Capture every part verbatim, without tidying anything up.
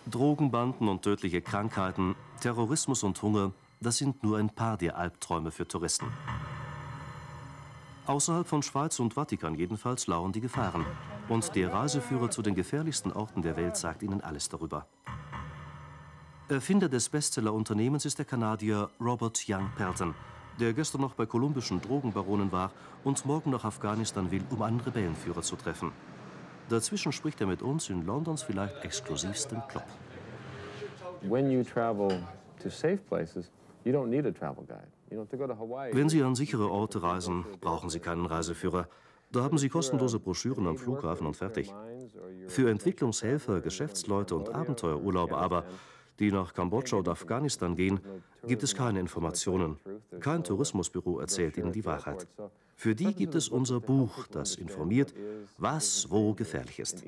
Drogenbanden und tödliche Krankheiten, Terrorismus und Hunger, das sind nur ein paar der Albträume für Touristen. Außerhalb von Schweiz und Vatikan jedenfalls lauern die Gefahren. Und der Reiseführer zu den gefährlichsten Orten der Welt sagt Ihnen alles darüber. Erfinder des Bestseller-Unternehmens ist der Kanadier Robert Young Pelton, der gestern noch bei kolumbischen Drogenbaronen war und morgen nach Afghanistan will, um einen Rebellenführer zu treffen. Dazwischen spricht er mit uns in Londons vielleicht exklusivstem Club. Wenn Sie an sichere Orte reisen, brauchen Sie keinen Reiseführer. Da haben Sie kostenlose Broschüren am Flughafen und fertig. Für Entwicklungshelfer, Geschäftsleute und Abenteuerurlauber aber, die nach Kambodscha oder Afghanistan gehen, gibt es keine Informationen. Kein Tourismusbüro erzählt Ihnen die Wahrheit. Für die gibt es unser Buch, das informiert, was wo gefährlich ist.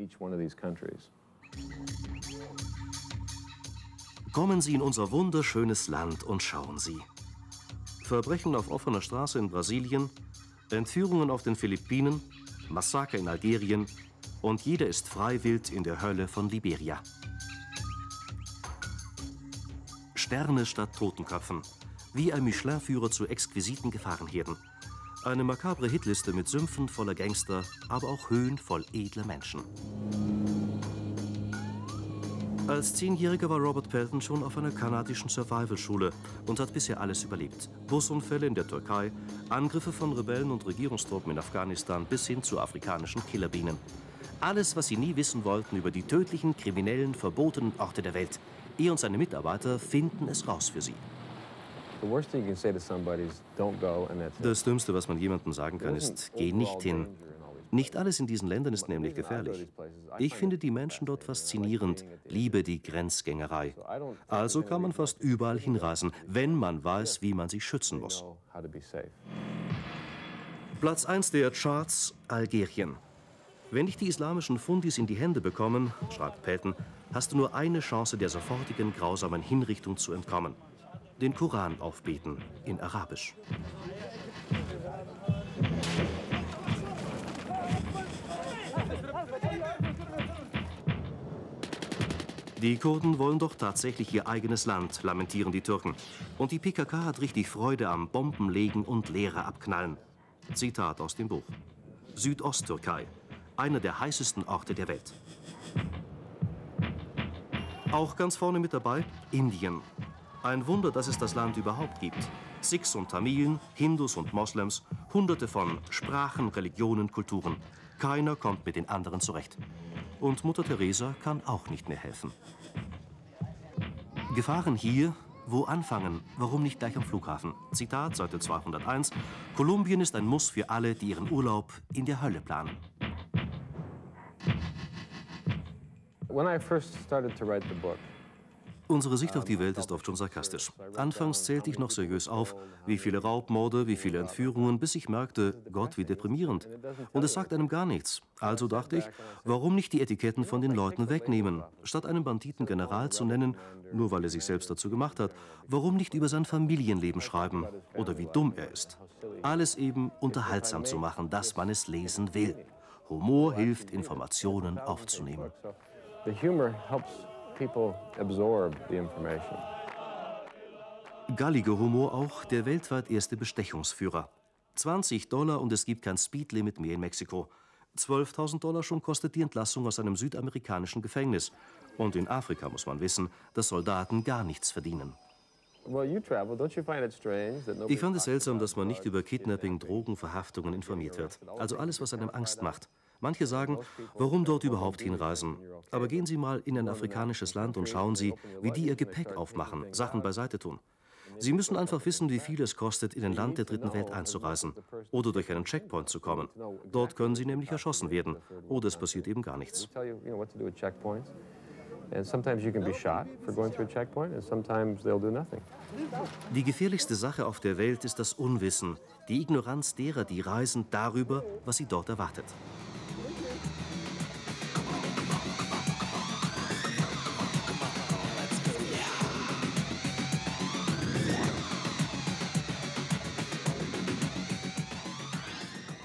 Kommen Sie in unser wunderschönes Land und schauen Sie. Verbrechen auf offener Straße in Brasilien, Entführungen auf den Philippinen, Massaker in Algerien und jeder ist freiwillig in der Hölle von Liberia. Sterne statt Totenköpfen, wie ein Michelin-Führer zu exquisiten Gefahrenherden. Eine makabre Hitliste mit Sümpfen voller Gangster, aber auch Höhen voll edler Menschen. Als Zehnjähriger war Robert Pelton schon auf einer kanadischen Survival-Schule und hat bisher alles überlebt. Busunfälle in der Türkei, Angriffe von Rebellen und Regierungstruppen in Afghanistan bis hin zu afrikanischen Killerbienen. Alles, was Sie nie wissen wollten über die tödlichen, kriminellen, verbotenen Orte der Welt. Er und seine Mitarbeiter finden es raus für Sie. Das Dümmste, was man jemandem sagen kann, ist, geh nicht hin. Nicht alles in diesen Ländern ist nämlich gefährlich. Ich finde die Menschen dort faszinierend, liebe die Grenzgängerei. Also kann man fast überall hinreisen, wenn man weiß, wie man sich schützen muss. Platz eins der Charts, Algerien. Wenn dich die islamischen Fundis in die Hände bekommen, schreibt Pelton, hast du nur eine Chance, der sofortigen grausamen Hinrichtung zu entkommen. Den Koran aufbeten, in Arabisch. Die Kurden wollen doch tatsächlich ihr eigenes Land, lamentieren die Türken. Und die P K K hat richtig Freude am Bombenlegen und Lehrer abknallen. Zitat aus dem Buch. Südosttürkei, einer der heißesten Orte der Welt. Auch ganz vorne mit dabei Indien. Ein Wunder, dass es das Land überhaupt gibt. Sikhs und Tamilen, Hindus und Moslems, hunderte von Sprachen, Religionen, Kulturen. Keiner kommt mit den anderen zurecht. Und Mutter Teresa kann auch nicht mehr helfen. Gefahren hier, wo anfangen? Warum nicht gleich am Flughafen? Zitat, Seite zweihunderteins. Kolumbien ist ein Muss für alle, die ihren Urlaub in der Hölle planen. When I first started to write the book, Unsere Sicht auf die Welt ist oft schon sarkastisch. Anfangs zählte ich noch seriös auf, wie viele Raubmorde, wie viele Entführungen, bis ich merkte, Gott, wie deprimierend. Und es sagt einem gar nichts. Also dachte ich, warum nicht die Etiketten von den Leuten wegnehmen? Statt einen Banditen General zu nennen, nur weil er sich selbst dazu gemacht hat, warum nicht über sein Familienleben schreiben? Oder wie dumm er ist. Alles eben unterhaltsam zu machen, dass man es lesen will. Humor hilft, Informationen aufzunehmen. the humor helps people absorb the information. Galliger Humor auch, der weltweit erste Bestechungsführer. zwanzig Dollar und es gibt kein Speedlimit mehr in Mexiko. zwölftausend Dollar schon kostet die Entlassung aus einem südamerikanischen Gefängnis. Und in Afrika muss man wissen, dass Soldaten gar nichts verdienen. Ich fand es seltsam, dass man nicht über Kidnapping, Drogen, Verhaftungen informiert wird. Also alles, was einem Angst macht. Manche sagen, warum dort überhaupt hinreisen? Aber gehen Sie mal in ein afrikanisches Land und schauen Sie, wie die ihr Gepäck aufmachen, Sachen beiseite tun. Sie müssen einfach wissen, wie viel es kostet, in ein Land der dritten Welt einzureisen oder durch einen Checkpoint zu kommen. Dort können Sie nämlich erschossen werden oder es passiert eben gar nichts. Die gefährlichste Sache auf der Welt ist das Unwissen, die Ignoranz derer, die reisen, darüber, was sie dort erwartet.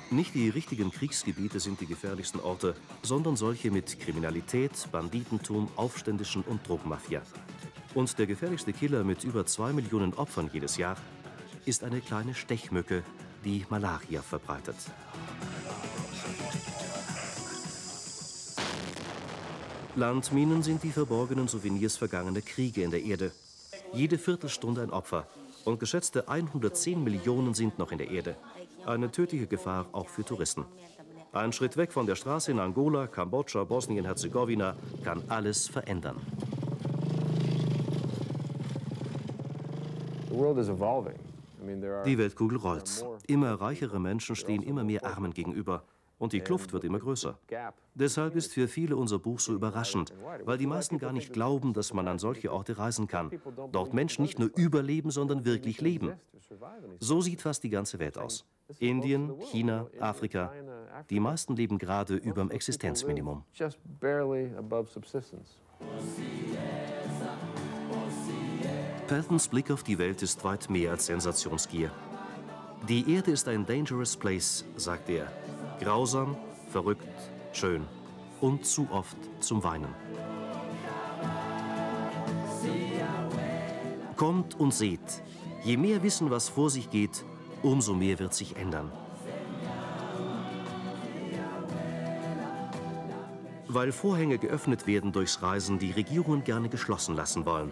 Nicht die richtigen Kriegsgebiete sind die gefährlichsten Orte, sondern solche mit Kriminalität, Banditentum, Aufständischen und Drogenmafia. Und der gefährlichste Killer mit über zwei Millionen Opfern jedes Jahr ist eine kleine Stechmücke, die Malaria verbreitet. Landminen sind die verborgenen Souvenirs vergangener Kriege in der Erde. Jede Viertelstunde ein Opfer. Und geschätzte hundertzehn Millionen sind noch in der Erde. Eine tödliche Gefahr auch für Touristen. Ein Schritt weg von der Straße in Angola, Kambodscha, Bosnien-Herzegowina kann alles verändern. Die Weltkugel rollt. Immer reichere Menschen stehen immer mehr Armen gegenüber. Und die Kluft wird immer größer. Deshalb ist für viele unser Buch so überraschend, weil die meisten gar nicht glauben, dass man an solche Orte reisen kann. Dort Menschen nicht nur überleben, sondern wirklich leben. So sieht fast die ganze Welt aus. Indien, China, Afrika. Die meisten leben gerade überm Existenzminimum. Peltons Blick auf die Welt ist weit mehr als Sensationsgier. Die Erde ist ein dangerous place, sagt er. Grausam, verrückt, schön und zu oft zum Weinen. Kommt und seht, je mehr wissen, was vor sich geht, umso mehr wird sich ändern. Weil Vorhänge geöffnet werden durchs Reisen, die Regierungen gerne geschlossen lassen wollen.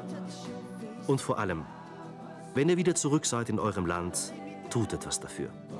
Und vor allem, wenn ihr wieder zurück seid in eurem Land, tut etwas dafür.